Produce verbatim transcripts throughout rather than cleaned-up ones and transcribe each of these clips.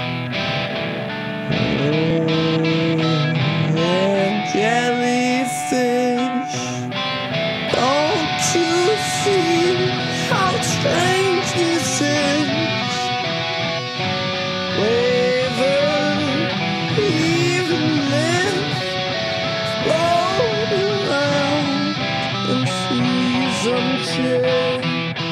And jellyfish, don't you see how strange this is? Waver, even live, float around and see some shit.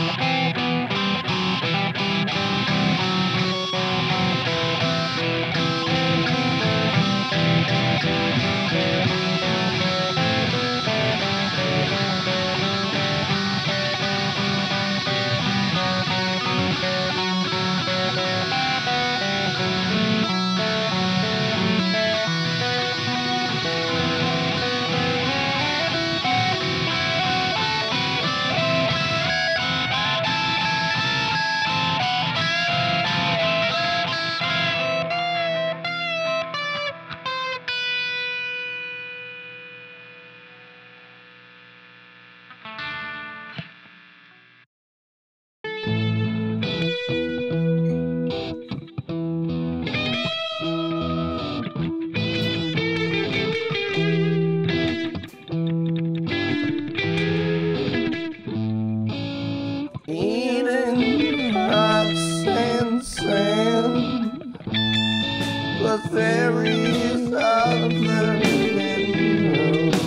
Eating rocks and sand, but there is other windows.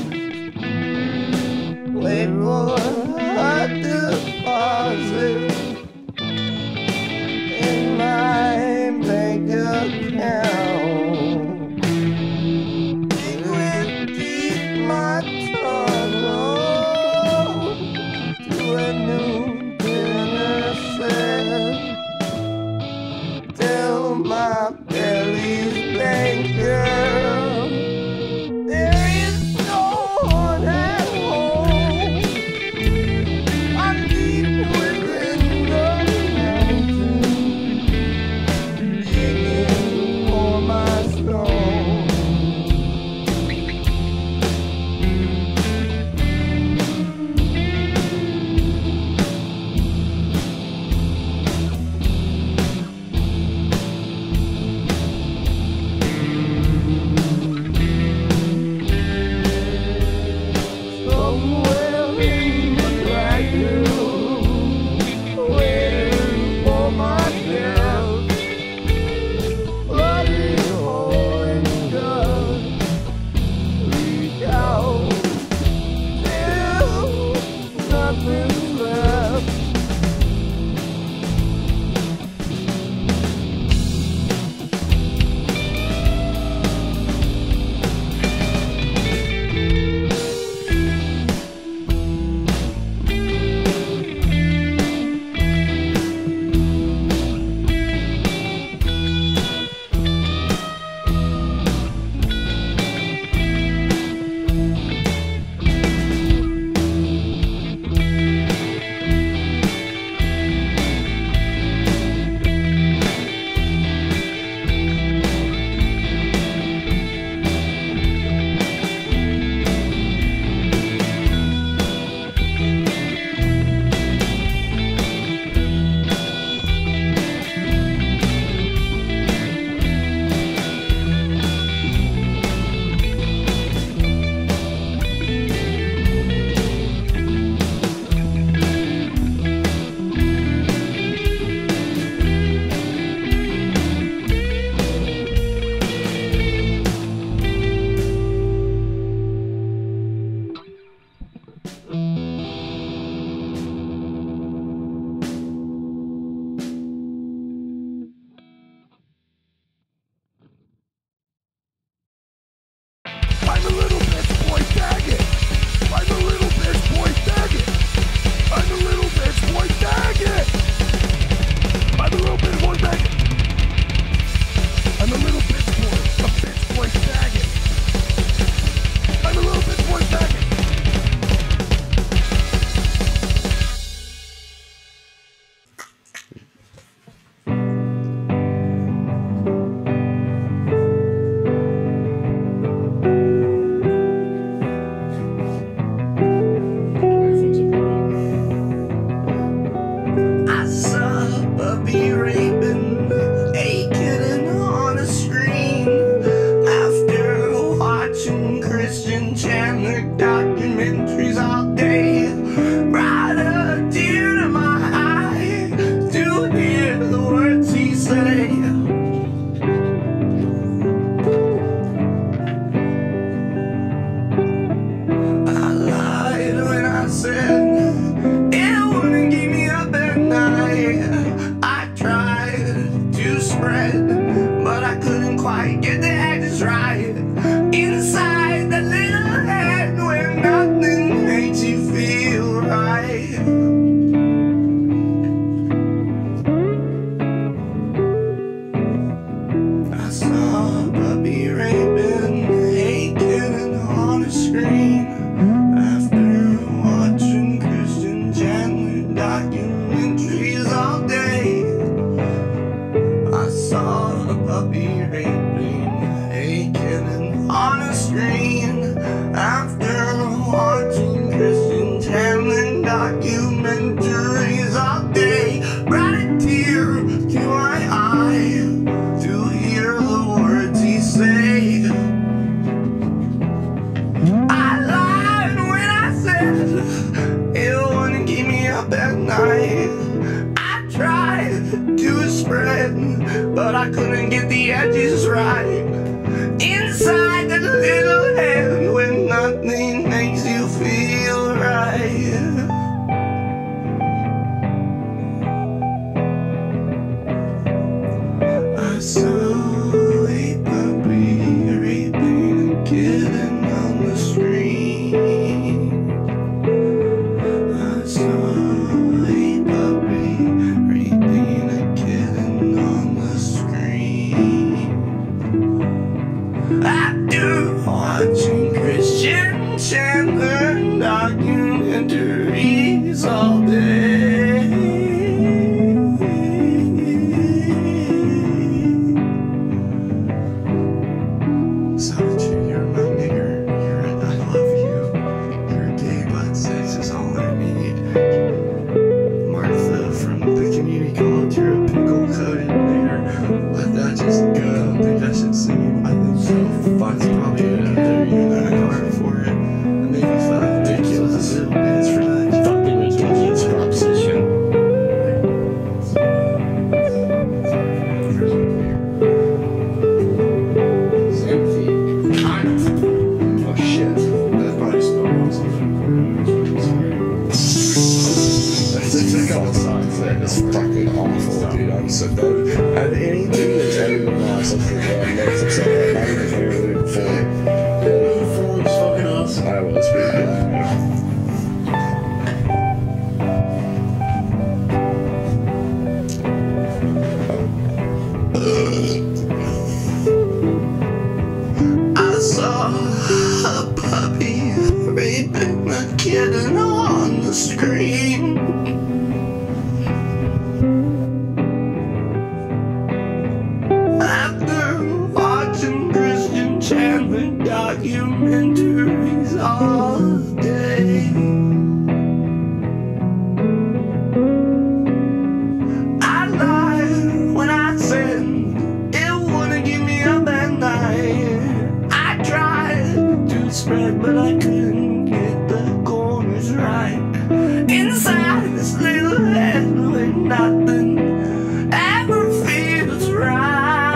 Wait for a deposit in my bank account. It will keep my tunnel to a new till my belly's banker. There is no one at home. I'm deep within the mountain, digging for my stone. I'm a little bitch boy faggot. I'm a little bitch boy faggot. I'm a little bitch boy faggot. I'm a little bitch boy faggot. I'm a little bitch boy, a bitch boy faggot. I'm a little bitch boy faggot. Be raping, aching and spread, but I couldn't quite get the edges right. Inside that little head where nothing makes you feel right. I saw a puppy raping, hating on a screen after watching Christian Chandler documentaries all day. I saw a puppy raping, hating on a screen after watching Christian Chandler documentaries all day. Brought a tear to my eye to hear the words he say. I lied when I said it wouldn't keep me up at night. I tried to spread, but I couldn't get the edges right. Inside that little head where nothing makes you feel right. I saw a puppy raping a kitten on the street. I saw a puppy raping a kitten on the screen. After watching Christian Chandler documentaries all day. Solitude, you're my nigger. You're a, I love you. You're gay, but sex is all I need. Martha from the community college, you're a pickle-coated nigger. Let that just go. I don't think I should sing it. I think so. Fox probably would have you in a card for it. And maybe five ridiculous little bits for that fucking ridiculous proposition. Oh shit. That probably spelled something. That's a couple songs there. It's fucking awful, dude. I'm so bad. And anything that's ever been lost, I'm pretty bad. Next episode, I'm not even here before. Before was fucking awesome. I was pretty good. I saw a puppy raping a kitten on the screen. After watching Christian Chandler documentaries all day. I lied when I said it wouldn't keep me up at night. I tried to spread, but I couldn't get the corners right. Inside this little head where nothing ever feels right.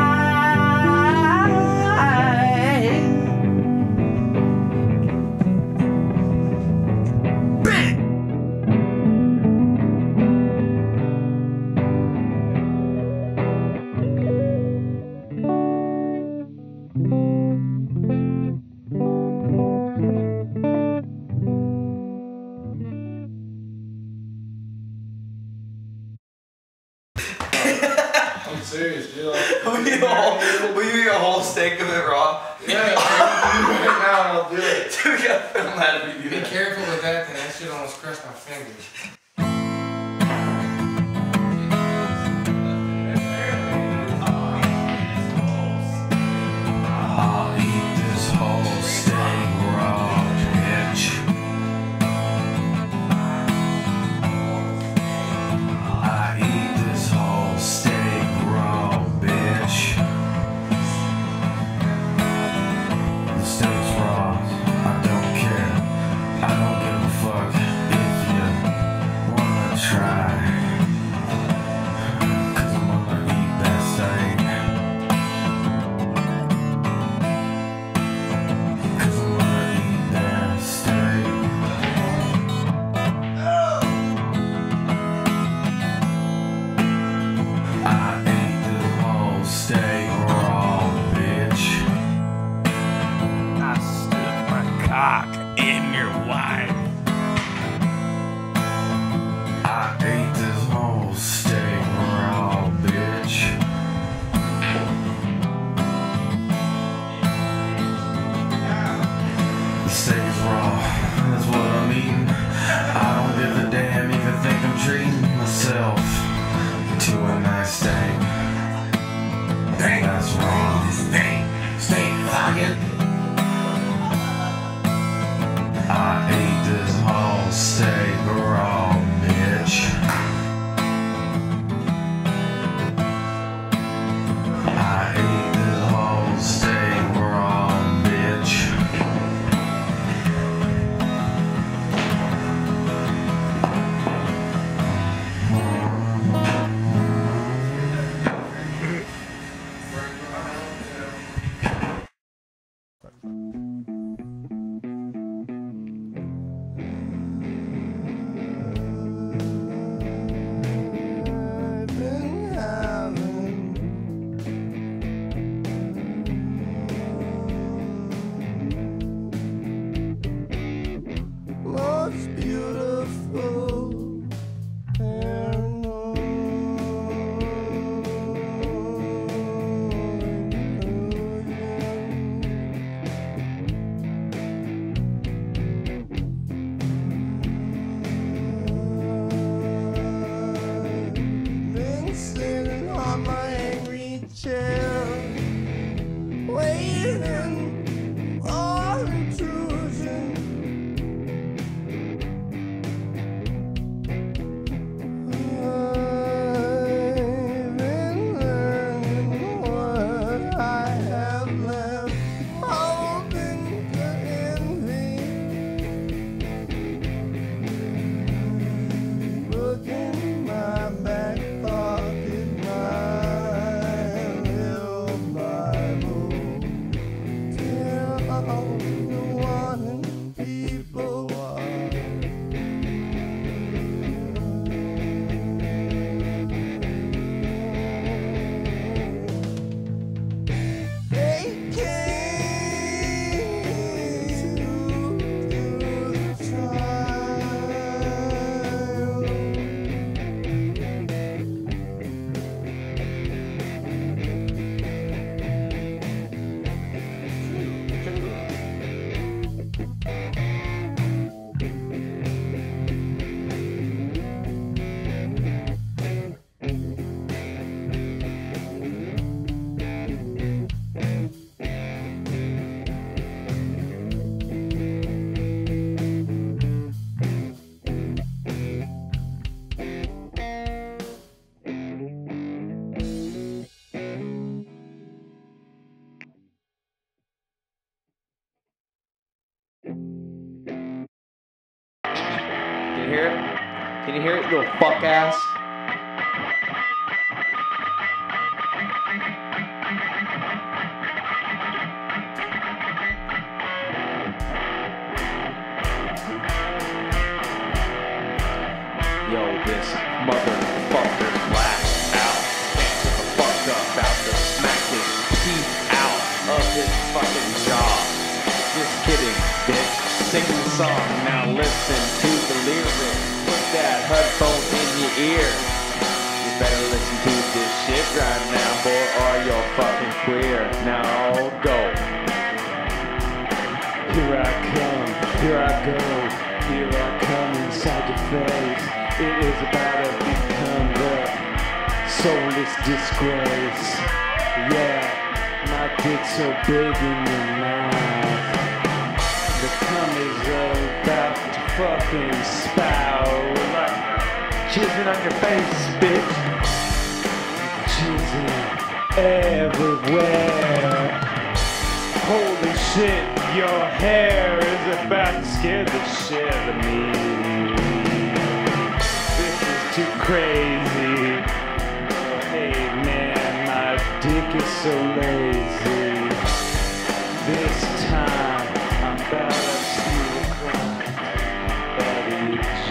I'm serious, dude. Like, Will you, whole, will you eat a whole steak of it raw? yeah, man, right now and I'll do it. Dude, we gotta film that if you do Be that. careful with that, cause that shit almost crushed my fingers. I'll eat this whole steak raw, bitch. I eat this whole steak raw, bitch. The steak's raw, I don't care. I don't give a fuck if you steak. Bang, That's wrong. Bang, stay fucking. I ate this whole steak raw, bitch. I ate this whole steak raw, bitch. Most beautiful been sitting on my angry chair, waiting on intrusion. Can you hear it? Can you hear it, you little fuck ass? Yo, this motherfucker blast out. Can't give a fuck about to smack his teeth out of his fucking jaw. Just kidding, bitch. Sing the song, now listen to the lyrics. Put that headphone in your ear. You better listen to this shit right now, boy, or you're fucking queer. Now go. Here I come, here I go, here I come inside your face. It is about to become the soulless disgrace. Yeah, my dick's so big in your mouth. The cum is about to fucking spout like jizzing on your face, bitch. Jizzing everywhere. Holy shit, your hair is about to scare the shit out of me. This is too crazy. Hey man, my dick is so lazy. This time, I'm about to see a crime. Buddy J.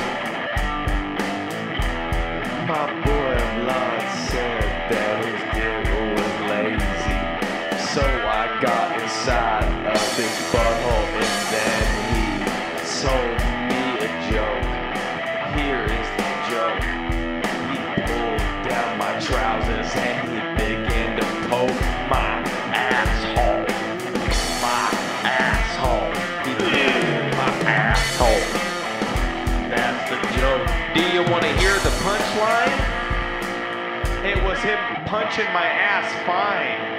My boy Vlad said that his dick was lazy. So I got inside of this butthole and then he sold me a joke. Here is the joke. He pulled down my trousers and he began to poke my asshole. My asshole. He pulled my asshole. That's the joke. Do you want to hear the punchline? was him punching my ass fine.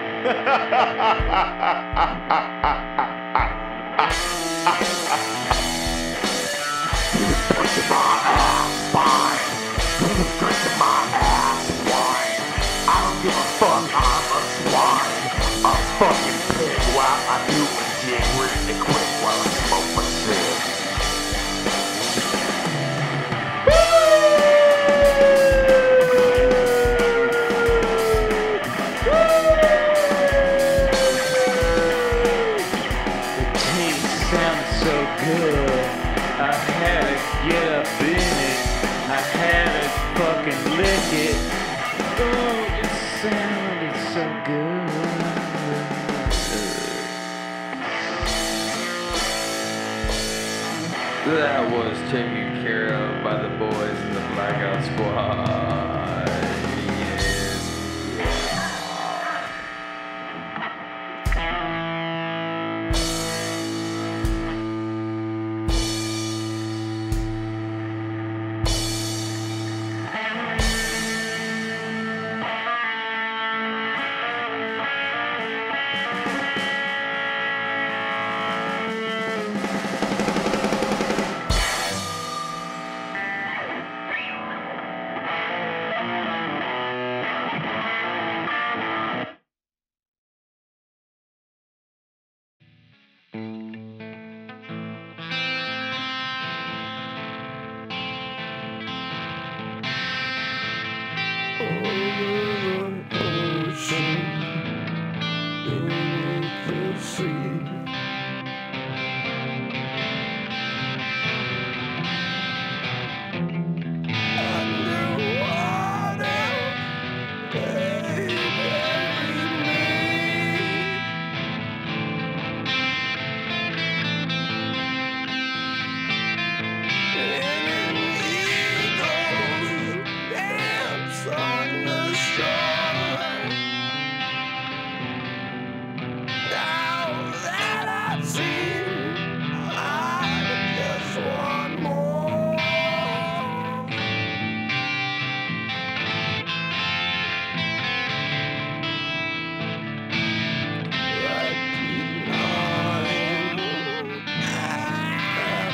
Punching my ass fine. He was drinking my ass wine. I don't give a fuck, I'm a swine. A fucking pig while I do a jig. Really quick while I smoke my cig. The taste sounds so good. I had to get up in it. I had to fucking lick it. Oh, it sounded so good. That was taken care of by the boys in the Blackout Squad. Yes.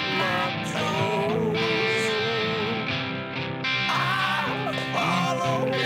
Follow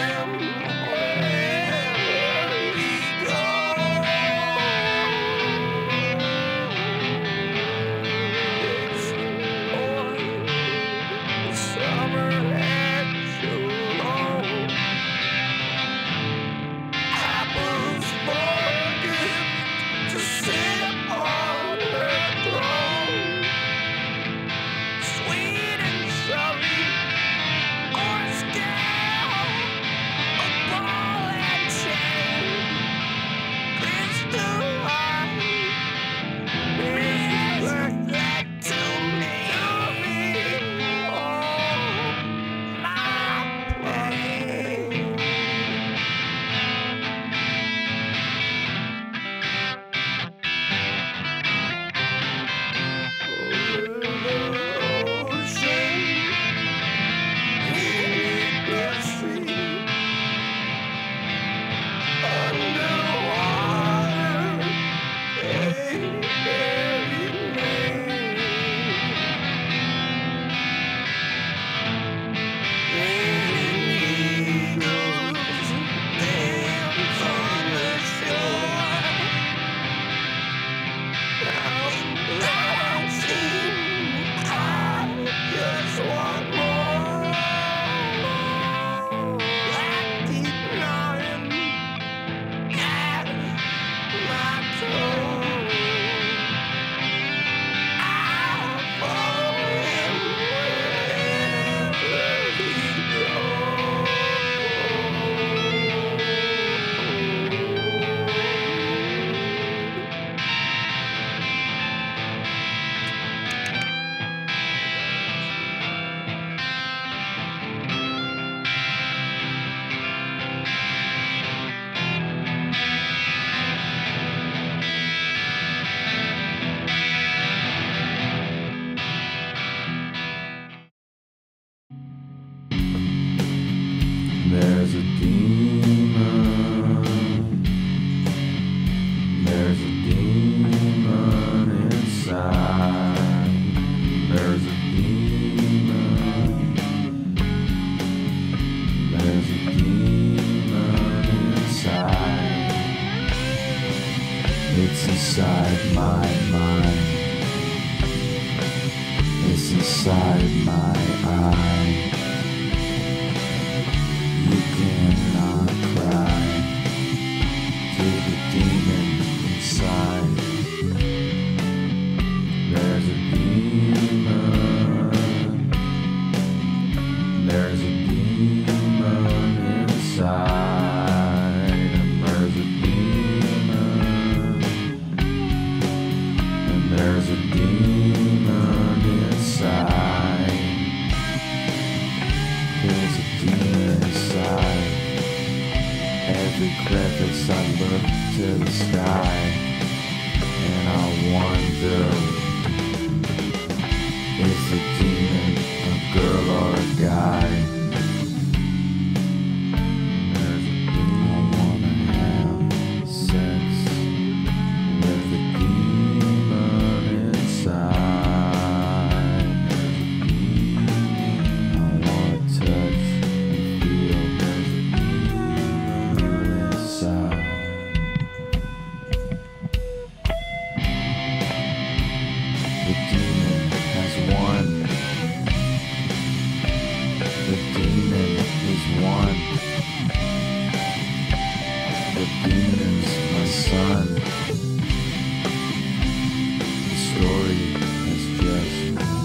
demon. There's a demon inside. There's a demon. There's a demon inside. It's inside my mind. It's inside my eye. You cannot cry to the demon inside. There's a demon. There's a demon inside. And there's a demon. And there's a demon inside. There's a demon inside. Every crevice I look to the sky, and I wonder, is a demon a girl or a guy? There's a demon. I wanna have sex with a demon inside. There's a demon. I wanna touch and feel. There's a demon inside. The demon has won. The demon is one. The demon's my son. The story is just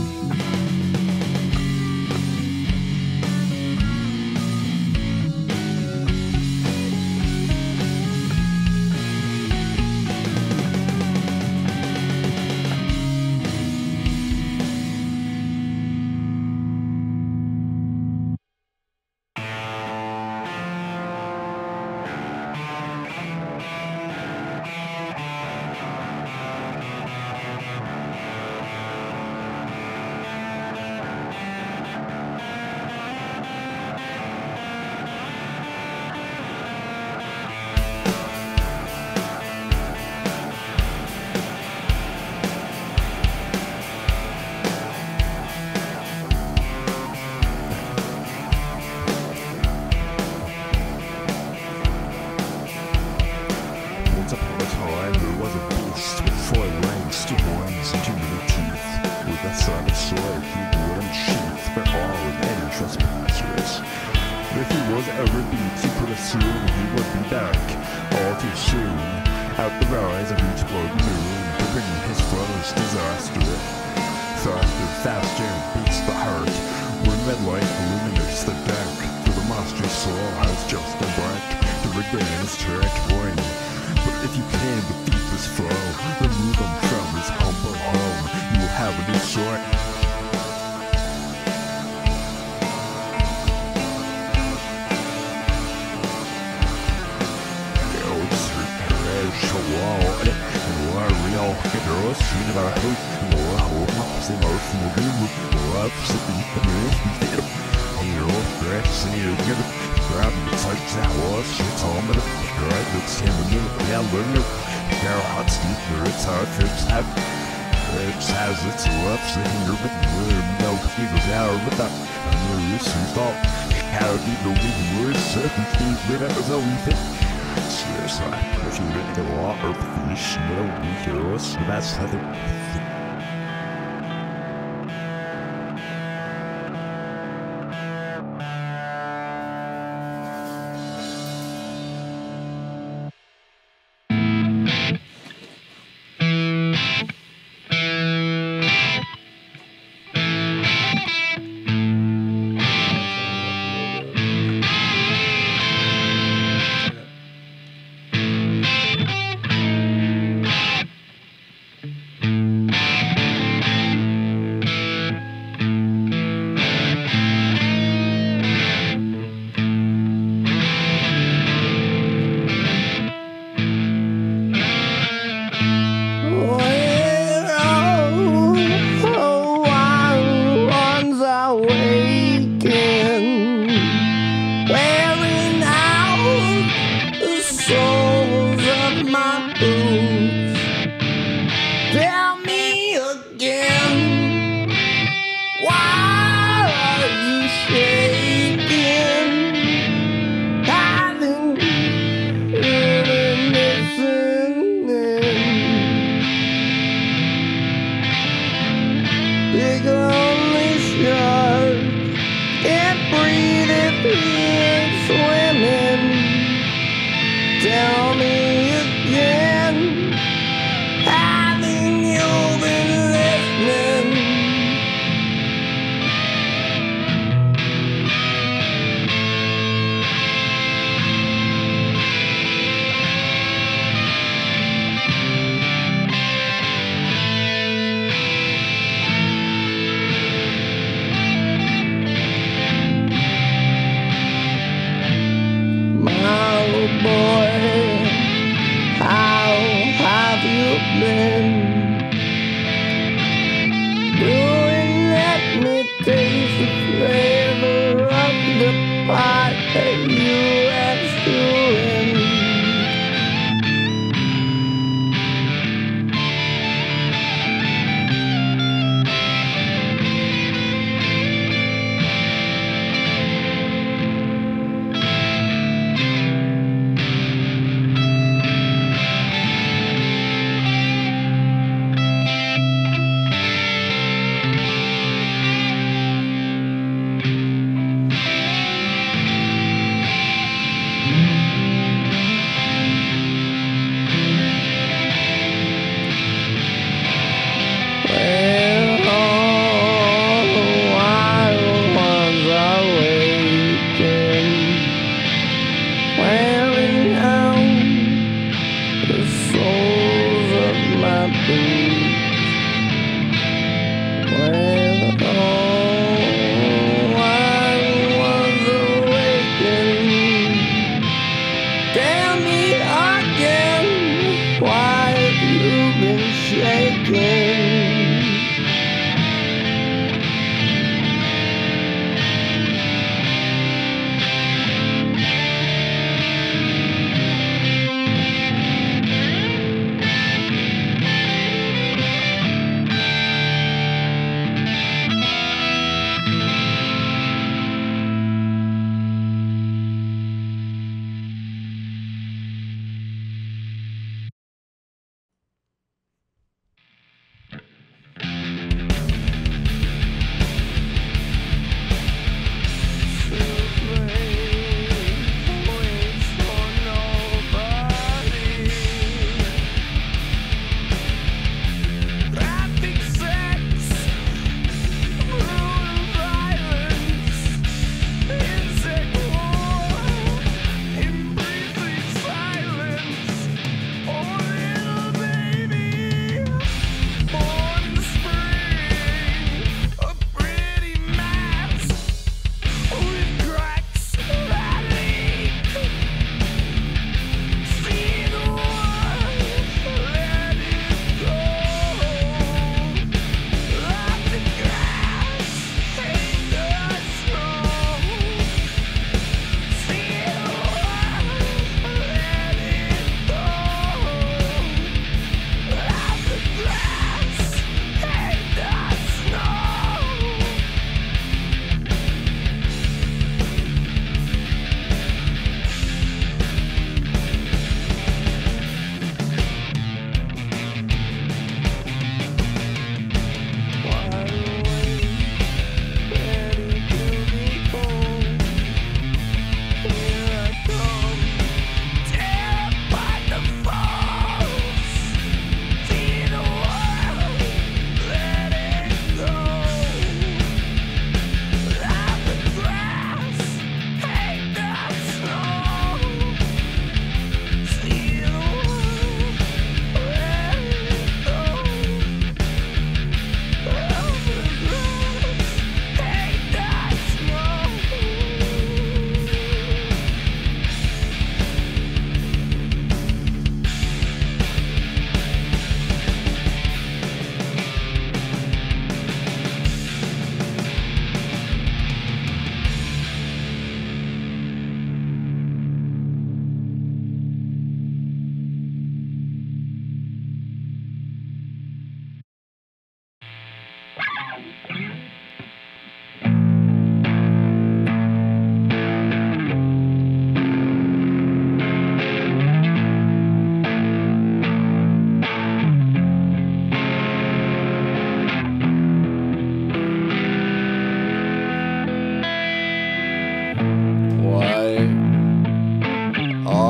Once upon a time, there was a beast with four legs, two horns, and two little teeth. With a son of sword, he would unsheath for all of any trespassers. If he was ever beat, he could assume he would be back all too soon. Out the rise of each blood moon, to bring his foes disaster. Faster, faster beats the heart, when red light illuminates the dark. For the monster's soul has just embarked to regain his territory. But if you can defeat this foe, remove him from his humble home, you will have a new sword. It has its ups and downs, but no figures out with that. I know this is all. How do you know the words? Certain things, but that was all we think. Seriously, if you read the law or fish, you know, we heroes, that's how they.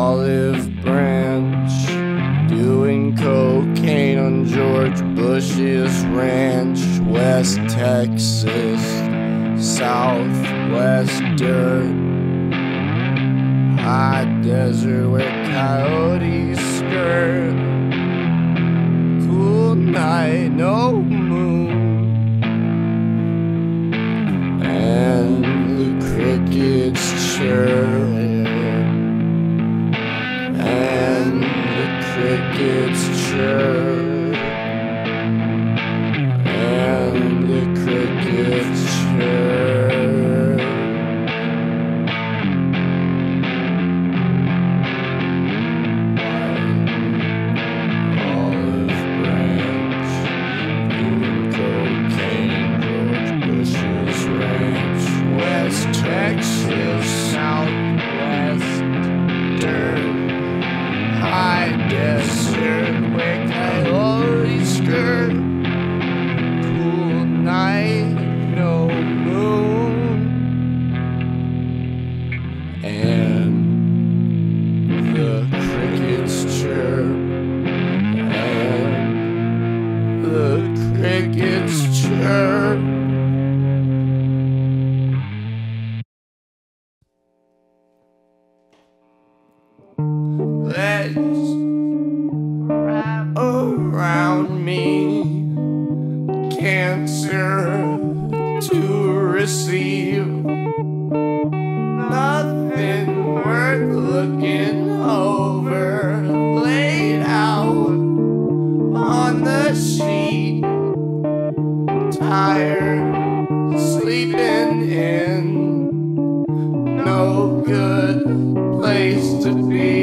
olive branch, doing cocaine on George Bush's ranch. West Texas, Southwest dirt, high desert where coyotes skirt. Cool night, no moon, and the crickets chirp, and the crickets chirp, and the crickets chirp. Olive branch, doing cocaine, George Bush's ranch. West Texas, Southwest dirt, high desert where coyotes skirt. Cool night, no moon, and the crickets chirp, and the crickets chirp. Let's wrap around me, cancer to receive, nothing worth looking over, laid out on the sheet, tired, sleeping in no good place to be.